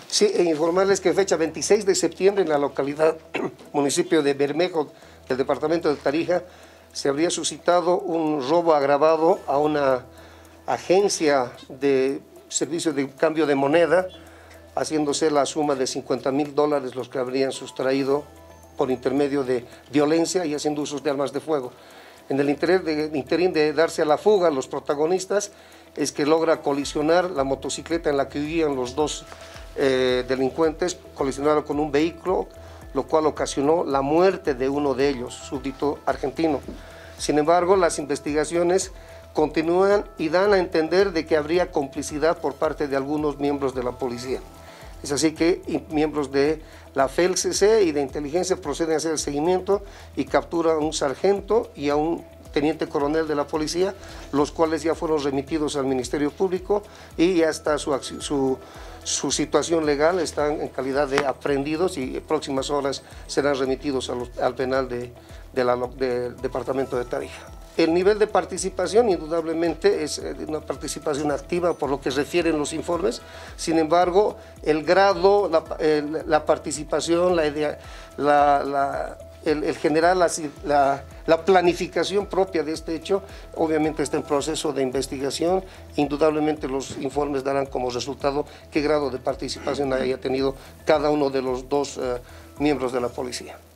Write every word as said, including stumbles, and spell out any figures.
Sí, e informarles que fecha veintiséis de septiembre en la localidad, municipio de Bermejo, del departamento de Tarija, se habría suscitado un robo agravado a una agencia de servicio de cambio de moneda, haciéndose la suma de cincuenta mil dólares los que habrían sustraído por intermedio de violencia y haciendo usos de armas de fuego. En el interín de, interín de darse a la fuga, los protagonistas es que logra colisionar la motocicleta en la que huían los dos eh, delincuentes, colisionaron con un vehículo, lo cual ocasionó la muerte de uno de ellos, súbdito argentino. Sin embargo, las investigaciones continúan y dan a entender de que habría complicidad por parte de algunos miembros de la policía. Es así que miembros de la F E L C C y de inteligencia proceden a hacer el seguimiento y capturan a un sargento y a un teniente coronel de la policía, los cuales ya fueron remitidos al Ministerio Público y ya está su, su, su situación legal, están en calidad de aprehendidos y en próximas horas serán remitidos a los, al penal de, de la, del departamento de Tarija. El nivel de participación indudablemente es una participación activa por lo que refieren los informes, sin embargo el grado, la, el, la participación, la idea, la, la, el, el general, la, la, la planificación propia de este hecho obviamente está en proceso de investigación. Indudablemente los informes darán como resultado qué grado de participación haya tenido cada uno de los dos uh, miembros de la policía.